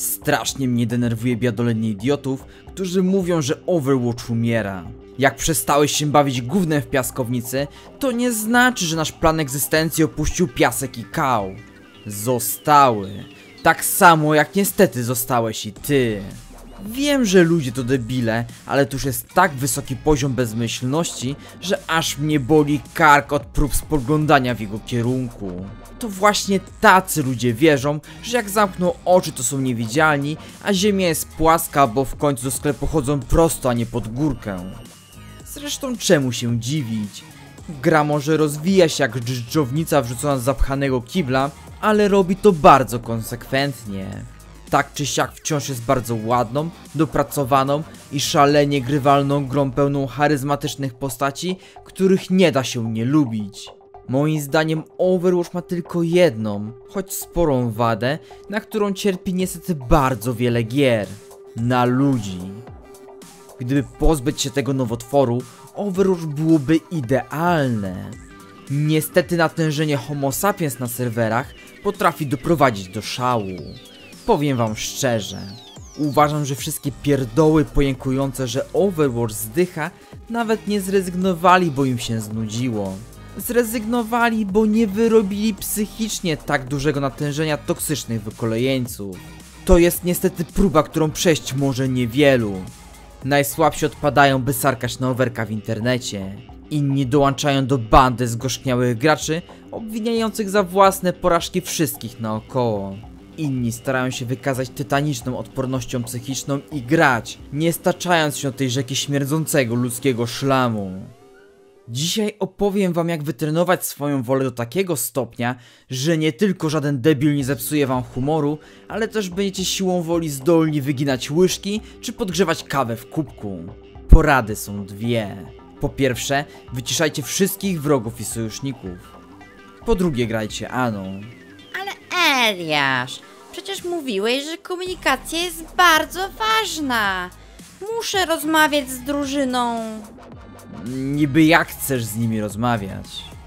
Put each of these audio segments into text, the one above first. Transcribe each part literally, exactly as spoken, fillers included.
Strasznie mnie denerwuje biadolenie idiotów, którzy mówią, że Overwatch umiera. Jak przestałeś się bawić gównem w piaskownicy, to nie znaczy, że nasz plan egzystencji opuścił piasek i kał. Zostały. Tak samo jak niestety zostałeś i ty. Wiem, że ludzie to debile, ale to już jest tak wysoki poziom bezmyślności, że aż mnie boli kark od prób spoglądania w jego kierunku. To właśnie tacy ludzie wierzą, że jak zamkną oczy, to są niewidzialni, a ziemia jest płaska, bo w końcu do sklepu chodzą prosto, a nie pod górkę. Zresztą czemu się dziwić? Gra może rozwija się jak dżdżownica wrzucona z zapchanego kibla, ale robi to bardzo konsekwentnie. Tak czy siak wciąż jest bardzo ładną, dopracowaną i szalenie grywalną grą pełną charyzmatycznych postaci, których nie da się nie lubić. Moim zdaniem Overwatch ma tylko jedną, choć sporą wadę, na którą cierpi niestety bardzo wiele gier. Na ludzi. Gdyby pozbyć się tego nowotworu, Overwatch byłoby idealne. Niestety natężenie homo sapiens na serwerach potrafi doprowadzić do szału. Powiem wam szczerze, uważam, że wszystkie pierdoły pojękujące, że Overwatch zdycha, nawet nie zrezygnowali, bo im się znudziło. Zrezygnowali, bo nie wyrobili psychicznie tak dużego natężenia toksycznych wykolejeńców. To jest niestety próba, którą przejść może niewielu. Najsłabsi odpadają, by sarkać na overka w internecie. Inni dołączają do bandy zgorzkniałych graczy, obwiniających za własne porażki wszystkich naokoło. Inni starają się wykazać tytaniczną odpornością psychiczną i grać, nie staczając się od tej rzeki śmierdzącego ludzkiego szlamu. Dzisiaj opowiem wam, jak wytrenować swoją wolę do takiego stopnia, że nie tylko żaden debil nie zepsuje wam humoru, ale też będziecie siłą woli zdolni wyginać łyżki czy podgrzewać kawę w kubku. Porady są dwie. Po pierwsze, wyciszajcie wszystkich wrogów i sojuszników. Po drugie, grajcie Aną. Ale Eliasz, przecież mówiłeś, że komunikacja jest bardzo ważna. Muszę rozmawiać z drużyną. Niby jak chcesz z nimi rozmawiać?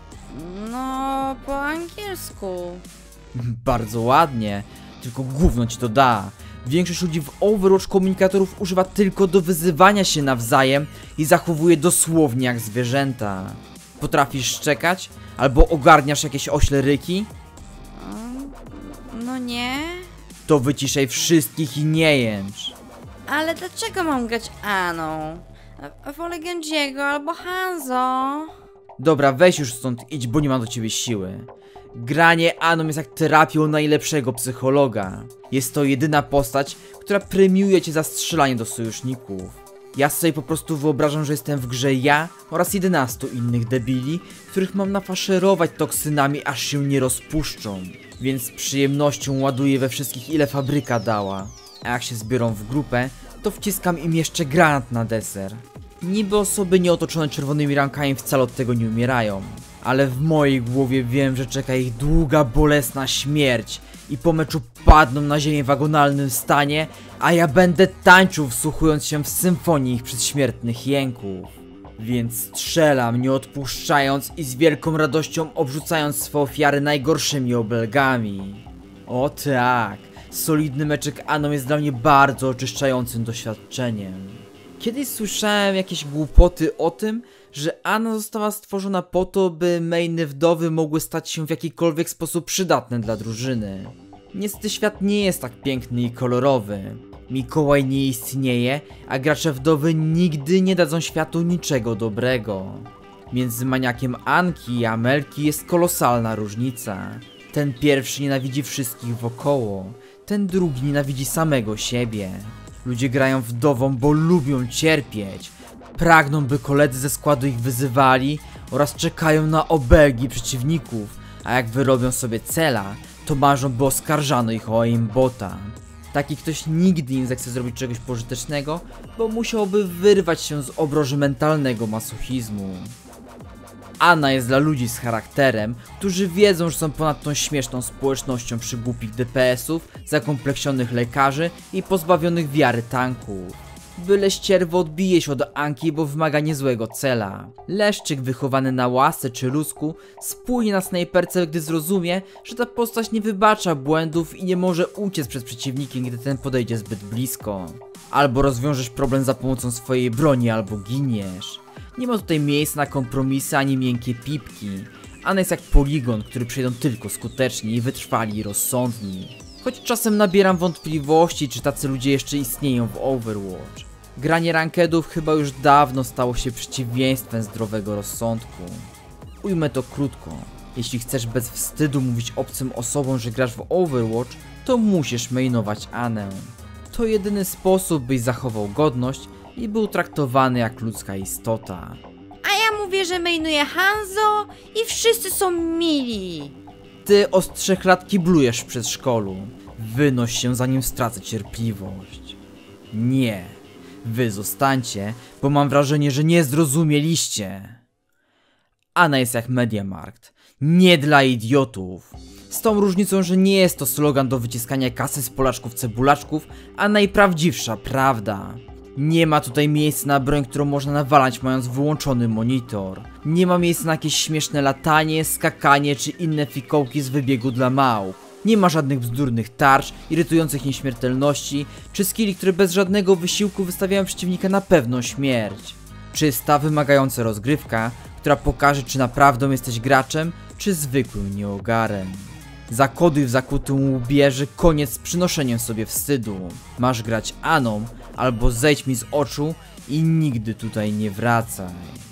No, po angielsku. Bardzo ładnie, tylko gówno ci to da. Większość ludzi w Overwatch komunikatorów używa tylko do wyzywania się nawzajem i zachowuje dosłownie jak zwierzęta. Potrafisz szczekać? Albo ogarniasz jakieś ośle ryki? No nie. To wyciszaj wszystkich i nie jęcz. Ale dlaczego mam grać Aną? Wolę Genjiego albo Hanzo. Dobra, weź już stąd idź, bo nie mam do ciebie siły. Granie Aną jest jak terapią najlepszego psychologa. Jest to jedyna postać, która premiuje cię za strzelanie do sojuszników. Ja sobie po prostu wyobrażam, że jestem w grze ja oraz jedenastu innych debili, których mam nafaszerować toksynami, aż się nie rozpuszczą. Więc z przyjemnością ładuję we wszystkich, ile fabryka dała. A jak się zbiorą w grupę, to wciskam im jeszcze granat na deser. Niby osoby nieotoczone czerwonymi ramkami wcale od tego nie umierają. Ale w mojej głowie wiem, że czeka ich długa, bolesna śmierć i po meczu padną na ziemię w agonalnym stanie, a ja będę tańczył, wsłuchując się w symfonię ich przedśmiertnych jęków. Więc strzelam, nie odpuszczając i z wielką radością obrzucając swe ofiary najgorszymi obelgami. O tak, solidny meczek Aną jest dla mnie bardzo oczyszczającym doświadczeniem. Kiedyś słyszałem jakieś głupoty o tym, że Ana została stworzona po to, by mainy wdowy mogły stać się w jakikolwiek sposób przydatne dla drużyny. Niestety świat nie jest tak piękny i kolorowy. Mikołaj nie istnieje, a gracze wdowy nigdy nie dadzą światu niczego dobrego. Między maniakiem Anki i Amelki jest kolosalna różnica. Ten pierwszy nienawidzi wszystkich wokoło, ten drugi nienawidzi samego siebie. Ludzie grają wdową, bo lubią cierpieć. Pragną, by koledzy ze składu ich wyzywali oraz czekają na obelgi przeciwników, a jak wyrobią sobie cela, to marzą, by oskarżano ich o aimbota. Taki ktoś nigdy nie zechce zrobić czegoś pożytecznego, bo musiałby wyrwać się z obroży mentalnego masochizmu. Ana jest dla ludzi z charakterem, którzy wiedzą, że są ponad tą śmieszną społecznością przygłupich D P S ów, zakompleksionych lekarzy i pozbawionych wiary tanków. Byle ścierwo odbije się od Anki, bo wymaga niezłego cela. Leszczyk wychowany na łasce czy rusku spłynie na snajperce, gdy zrozumie, że ta postać nie wybacza błędów i nie może uciec przed przeciwnikiem, gdy ten podejdzie zbyt blisko. Albo rozwiążesz problem za pomocą swojej broni, albo giniesz. Nie ma tutaj miejsca na kompromisy ani miękkie pipki. Anna jest jak poligon, który przejdą tylko skuteczni, wytrwali i rozsądni. Choć czasem nabieram wątpliwości, czy tacy ludzie jeszcze istnieją w Overwatch. Granie rankedów chyba już dawno stało się przeciwieństwem zdrowego rozsądku. Ujmę to krótko. Jeśli chcesz bez wstydu mówić obcym osobom, że grasz w Overwatch, to musisz mainować Annę. To jedyny sposób, byś zachował godność i był traktowany jak ludzka istota. A ja mówię, że mainuję Hanzo i wszyscy są mili. Ty od trzech lat kiblujesz w przedszkolu. Wynoś się, zanim stracę cierpliwość. Nie. Wy zostańcie, bo mam wrażenie, że nie zrozumieliście. Anna jest jak Mediamarkt. Nie dla idiotów. Z tą różnicą, że nie jest to slogan do wyciskania kasy z Polaczków cebulaczków, a najprawdziwsza prawda. Nie ma tutaj miejsca na broń, którą można nawalać, mając wyłączony monitor. Nie ma miejsca na jakieś śmieszne latanie, skakanie czy inne fikołki z wybiegu dla małp. Nie ma żadnych bzdurnych tarcz, irytujących nieśmiertelności, czy skilli, które bez żadnego wysiłku wystawiają przeciwnika na pewną śmierć. Czysta, wymagająca rozgrywka, która pokaże, czy naprawdę jesteś graczem, czy zwykłym nieogarem. Zakoduj w zakutym łbierze, koniec z przynoszeniem sobie wstydu. Masz grać Anną, albo zejdź mi z oczu i nigdy tutaj nie wracaj.